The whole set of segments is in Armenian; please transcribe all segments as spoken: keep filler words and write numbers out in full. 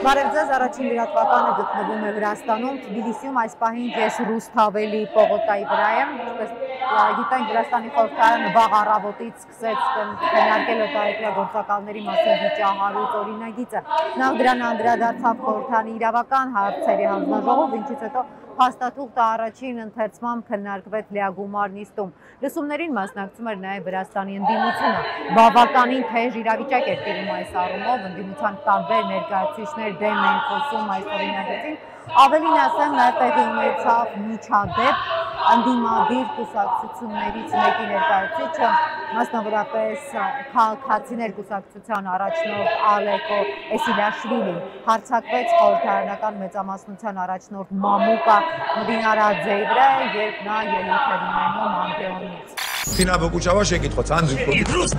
Բարև ձեզ, առաջին լրատվականը գտնվում է Վրաստանում, Թբիլիսիում այս պահին ես Ռուսթավելի պողոտայի վրա եմ, ինչպես գիտենք Վրաստանի խորհրդարանը վաղ առավոտից սկսեց քննարկել օտարերկրյա գործակալների մասին վիճահարույց օրինագիծը։ Նախ դրան անդրադարձավ խորհրդարանի իրավական հարցերի հանձնաժողով, ինչից հետո փաստաթուղթը առաջին ընթերցմամբ քննարկվեց լիագումար նիստում։ Լսումներին մասնակցում էր նաև Վրաստանի ընդդիմությունը։ Բավականին թեժ իրավիճակ էր տիրում այս առումով, ընդդիմության տարբեր ներկայացուցիչներ դեմ էին խոսում այս օրինագծին։ Ավելին ասեմ, նաև տեղի ունեցավ միջադեպ ընդդիմադիր կուսակցություններից մեկի ներկայացուցիչը, մասնավորապես Քաղաքացիներ կուսակցության առաջնորդ Ալեկո Էսիլաշվիլին, հարձակվեց խորհրդարանական մեծամասնության առաջնորդ Մամուկա Մդինարաձեի վրա, երբ նա ելույթ էր ունենում Անդեոնից։ Ֆինա բոկուչավա շեկիթ խոց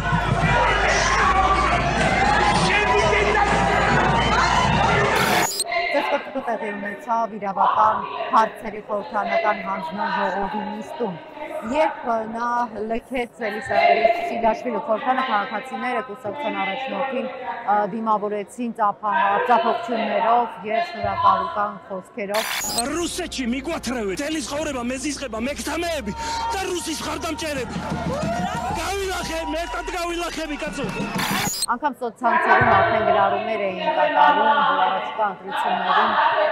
Ծեծկոտը տեղի ունեցավ իրավական հարցերի խորհրդարանական հանձնաժողովի նիստում, երբ նա լքեց Էսիլաշվիլի խորհրդարանը, քաղաքացիները կուսակցության առաջնորդին դիմավորեցին ծափողջություններով եւ շնորհակալության խոսքերով։ Ռուսեչի միգواتրեու տելիս խորեբա մեզ իսխեբա մեկթամեբի դա ռուսիս խարդամճերեբի գավիլախե մետատ գավիլախեբի կացու Անգամ սոցցանցերում արդեն գրառումներ էին կատարում, որ առաջիկա ընտրություններում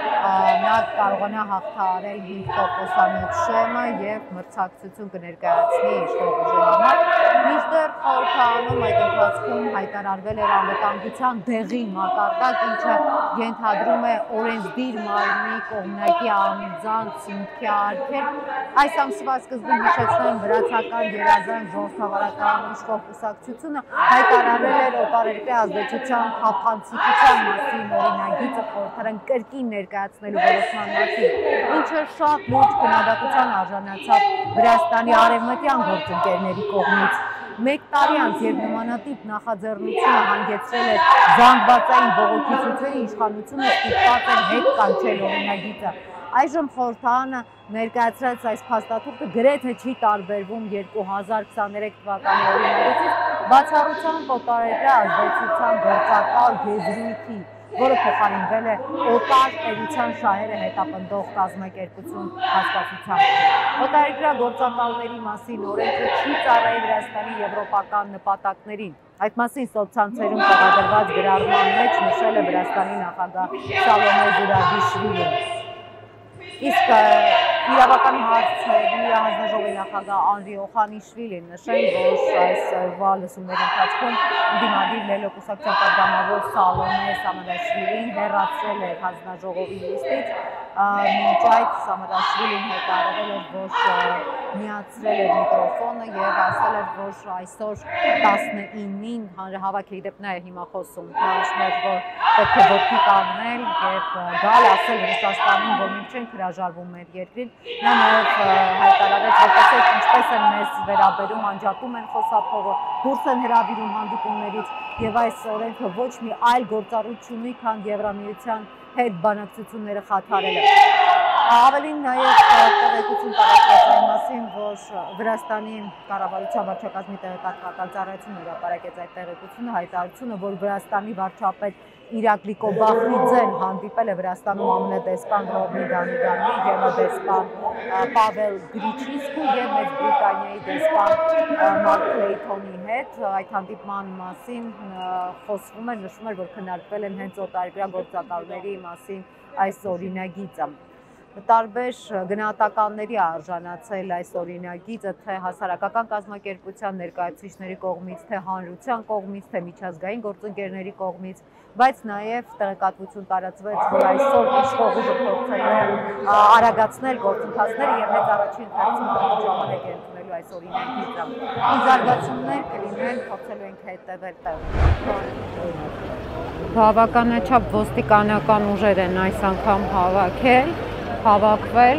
նա կարողանա հաղթահարել հինգ տոկոսանոց շեմը եւ մրցակցություն կներկայացնի իշխող ուժի համար։ Մինչդեռ խորհրդարանում այդ ընթացքում հայտարարվել էր անվտանգության դեղի մակարդակ, ինչը ենթադրում է օրենսդիր մարմնի կողմնակի անձանց մուտքի արգելք։ Այս ամսվա սկզբում հիշեցնեմ վրացական գերազանց ժողովրդավարական իշխող կուսակցությունը հայտարարել էր օտարերկրյա ազդեցության թափանցիկության մասին օրինագիծը խորհրդարան կրկին ներկայացնելու որոշման մասին, ինչը շատ լուրջ քննադատության արժանացավ Վրաստանի արևմտյան գործընկերների կողմից։ Մեկ տարի անց, երբ նմանատիպ նախաձեռնությունը հանգեցրել էր զանգվածային բողոքի ցույցերի, իշխանությունը ստիպված էր հետ կանչել օրինագիծը։ Այժմ խորհրդարանը ներկայացրած այս փաստաթուղթը գրեթե չի տարբերվում երկու հազար քսաներեք թվականի օրինագծից, բացառությամբ օտարերկրյա ազդեցության գործակալ եզրույթի, որը փոխարինվել է օտար տերության շահերը հետապնդող կազմակերպություն հասկացությամբ։ Օտարերկրյա գործակալների մասին օրենքը չի ծառայի Վրաստանի եվրոպական նպատակներին։ Այդ մասին սոցցանցերում տեղադրված գրառման մեջ նշել է Վրաստանի նախագահ Սալոմե Զուրաբիշվիլին։ Իսկ իրավական հարցերի հանձնաժողովի նախագահ Անդրի Օխանիշվիլին նշել, որ այս օրվա լսումների ընթացքում ընդդիմադիր Լելո կուսակցության պատգամավոր Սալոմե Սամարաշվիլին հեռացրել էր հանձնաժողովի նիստից, մինչ այդ Սամարաշվիլին հայտարարել էր, որ միացրել էր միկրոֆոնը եւ ասել էր, որ այսօր տասնինին հանրահավաք է, դեպ նա է հիմա խոսում, նա ասում էր, որ պետք է ոտքի կանգնել եւ գալ ասել Ռուսաստանին, որ մենք չենք հրաժարվում մեր երկրին։ Նա նաև հայտարարեց, որ տեսեք ինչպես են մեզ վերաբերում, անջատում են խոսափողը, դուրս են հրավիրում հանդիպումներից եւ այս օրենքը ոչ մի այլ գործառույթ չունի, քան Եվրամիության հետ բանակցությունները խաթարելը։ Ավելին նաև տեղեկություն տարածվեց այն մասին, որ Վրաստանի կառավարության վարչակազմի տեղեկատվական ծառայությունը հրապարակեց այդ տեղեկությունը, հայտարարությունը, որ Վրաստանի վարչապետ Իրակլի Կոբախրիձեն հանդիպել է Վրաստանում ԱՄՆ դեսպան Ռոբնի Դանիգանի, գերդեսպան Պավել Գրիչիսկու եւ Մեծ Բրիտանիայի դեսպան Մարկ Քլեյթոնի հետ։ Այդ հանդիպման մասին խոսվում էր, նշվում էր, որ քննարկվել են հենց օտարերկրյա գործակալների մասին այս օրինագիծը։ Տարբեր գնահատականների արժանացել այս օրինագիծը, թե հասարակական կազմակերպության ներկայացուցիչների կողմից, թե հանրության կողմից, թե միջազգային գործընկերների կողմից, բայց նաև տեղեկատվություն տարածվեց, որ այսօր իշխող ուժը փորձել է արագացնել գործընթացները եւ հենց առաջին ընթացքում ժամանակ է ընդունելու այս օրինագիծը։ Ինչ զարգացումներ կլինեն, փորձելու ենք հետևել տեղում։ Բավականաչափ ոստիկանական ուժեր են այս անգամ հավաքել, հավաքվել,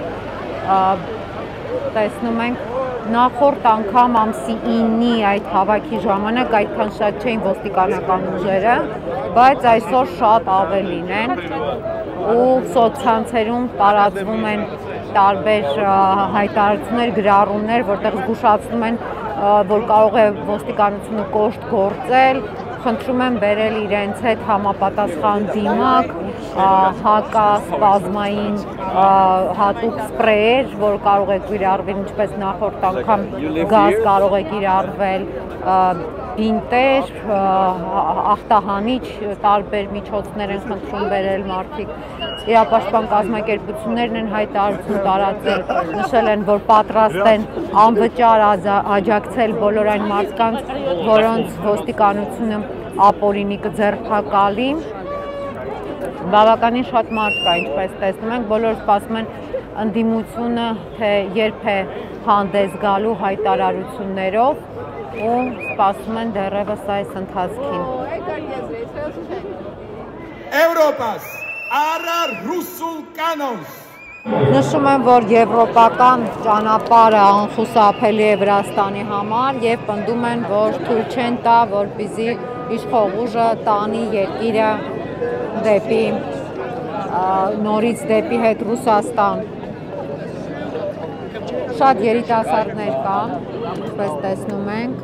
տեսնում ենք նախորդ անգամ ամսի իննի այդ հավաքի ժամանակ այդքան շատ չէին ոստիկանական ուժերը, բայց այսօր շատ ավելին են ու սոցցանցերում տարածվում են տարբեր հայտարարություններ, գրառումներ, որտեղ զգուշացնում են, որ կարող է ոստիկանությունը կոշտ գործել, խնդրում եմ բերել իրենց հետ համապատասխան դիմակ, հակասպազմային հատուկ սպրեյեր, որ կարող է կիրառվել ինչպես նախորդ անգամ գազ կարող է կիրառվել, բինտեր, ախտահանիչ տարբեր միջոցներ են խնդրում բերել մարդիկ։ Իրապաշտպան կազմակերպություններն են հայտարարություն տարածել, նշել են, որ պատրաստ են անվճար աջակցել բոլոր այն մարդկանց, որոնց ոստիկանությունը ապօրինի կձերբակալի։ Բավականին շատ մարդ կա, ինչպես տեսնում ենք, բոլորը սպասում են ընդդիմությունը, թե երբ է հանդես գալու հայտարարություններով ու սպասում են դեռևս այս ընթացքին։ Եվրոպաս, արա ռուսულ կանոնս։ Նշում եմ, որ եվրոպական ճանապարհը անխուսափելի է Վրաստանի համար եւ պնդում են, որ թույլ չեն տա, որպեսզի իշխող ուժը տանի երկիրը դեպի նորից դեպի հետ Ռուսաստան։ Շատ երիտասարդներ կան, ինչպես տեսնում ենք։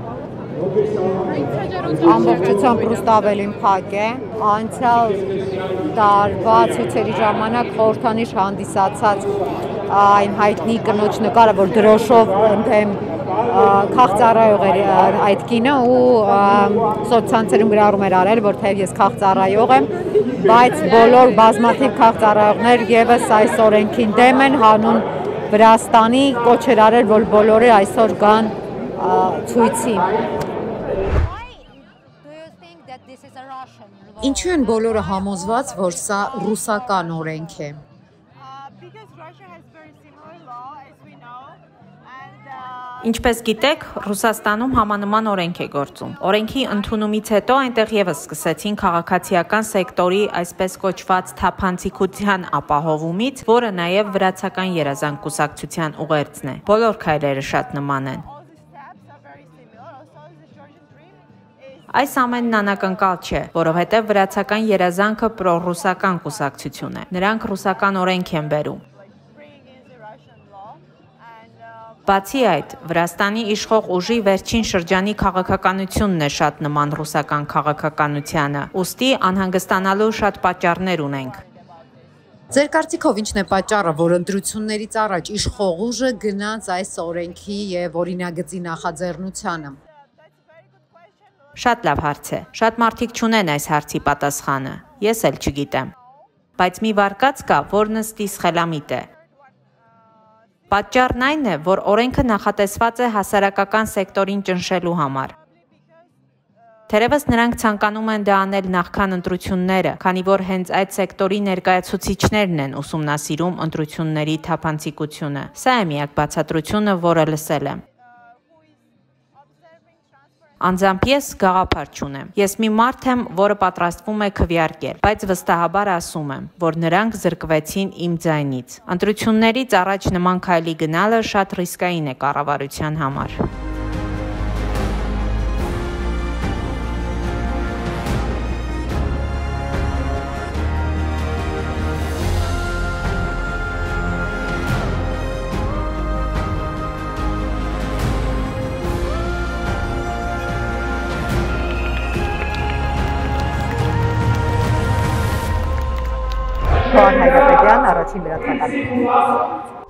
Ամբողջությամբ Ռուստավելին փակ է, անցյալ տարվա ցույցերի ժամանակ խորհրդանիշ հանդիսացած այն հայտնի կնոջ նկարը, որ դրոշով ընդեմ քաղծառայող էր այդ կինը ու սոցցանցերում գրառում էր արել, որ թեև ես քաղծառայող եմ, բայց բոլոր բազմաթիվ քաղծառայողներ եւս այս օրենքին դեմ են, հանուն Վրաստանի կոչ էր արել, որ բոլորը այսօր գան ցույցի։ Ինչու են բոլորը համոզված, որ սա ռուսական օրենք է։ Ինչպես գիտեք, Ռուսաստանում համանման օրենք է գործում։ Օրենքի ընդունումից հետո այնտեղ եւս սկսեցին քաղաքացիական սեկտորի այսպես կոչված թափանցիկության ապահովումից, որը նաեւ վրացական երազանք-կուսակցության ուղերձն է։ Բոլոր քայլերը շատ նման են։ Այս ամենն անակնկալ չէ, որովհետև վրացական երազանքը պրոռուսական կուսակցություն է։ Նրանք ռուսական օրենք են բերում։ Բացի այդ, Վրաստանի իշխող ուժի վերջին շրջանի քաղաքականությունն է շատ նման ռուսական քաղաքականությանը, ուստի անհանգստանալու շատ պատճառներ ունենք։ Ձեր կարծիքով ինչն է պատճառը, որ ընտրություններից առաջ իշխող ուժը գնաց այս օրենքի եւ օրինագծի նախաձեռնությանը։ Շատ լավ հարց է։ Շատ մարդիկ չունեն այս հարցի պատասխանը։ Ես էլ չգիտեմ։ Բայց մի վարկած կա, որ նստիս խելամիտ է։ Պատճառն այն է, որ օրենքը նախատեսված է հասարակական սեկտորին ճնշելու համար։ Թերևս նրանք ցանկանում են դա անել նախքան ընտրությունները, քանի որ հենց այդ սեկտորի ներկայացուցիչներն են ուսումնասիրում ընտրությունների թափանցիկությունը։ Սա է միակ բացատրությունը, որը լսել եմ։ Անձամբ ես գաղափար չունեմ։ Ես մի մարդ եմ, որը պատրաստվում է քվեարկել, բայց վստահաբար ասում եմ, որ նրանք զրկվեցին իմ ձայնից։ Ընտրություններից առաջ նման քայլի գնալը շատ ռիսկային է կառավարության համար։ Հայրապետյան, առաջին լրատվական։